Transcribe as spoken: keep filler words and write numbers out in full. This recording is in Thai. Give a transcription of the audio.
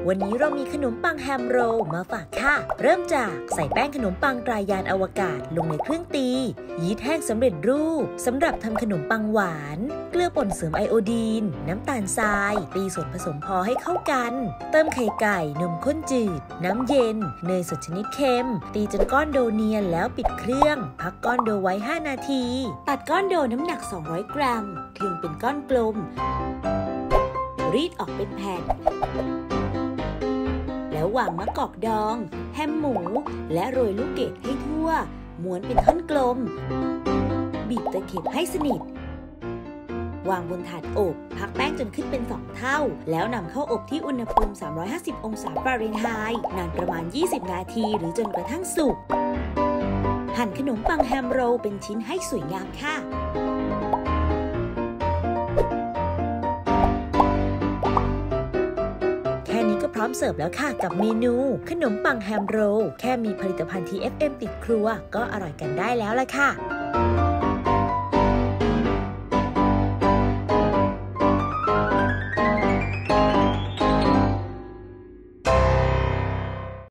วันนี้เรามีขนมปังแฮมโรลมาฝากค่ะเริ่มจากใส่แป้งขนมปังตรายานอวกาศลงในเครื่องตียีสต์แห้งสำเร็จรูปสำหรับทำขนมปังหวานเกลือป่นเสริมไอโอดีนน้ำตาลทรายตีส่วนผสมพอให้เข้ากันเติมไข่ไก่นมข้นจืดน้ำเย็นเนยสดชนิดเค็มตีจนก้อนโดเนียนแล้วปิดเครื่องพักก้อนโดไว้ห้านาทีตัดก้อนโดน้ำหนักสองร้อยกรัมคลึงเป็นก้อนกลมรีดออกเป็นแผ่นแล้ววางมะกอกดองแฮมหมูและโรยลูกเกดให้ทั่วม้วนเป็นท่อนกลมบีบตะเข็บให้สนิทวางบนถาดอบพักแป้งจนขึ้นเป็นสองเท่าแล้วนำเข้าอบที่อุณหภูมิสามร้อยห้าสิบองศาฟาเรนไฮต์นานประมาณยี่สิบนาทีหรือจนกระทั่งสุกหั่นขนมปังแฮมโรลเป็นชิ้นให้สวยงามค่ะพร้อมเสิร์ฟแล้วค่ะกับเมนูขนมปังแฮมโรลแค่มีผลิตภัณฑ์ ที เอฟ เอ็ม ติดครัวก็อร่อยกันได้แล้วล่ะค่ะ